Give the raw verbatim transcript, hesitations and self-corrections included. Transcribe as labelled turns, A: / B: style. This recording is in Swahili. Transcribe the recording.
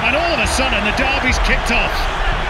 A: And all of a sudden, the derby's kicked off.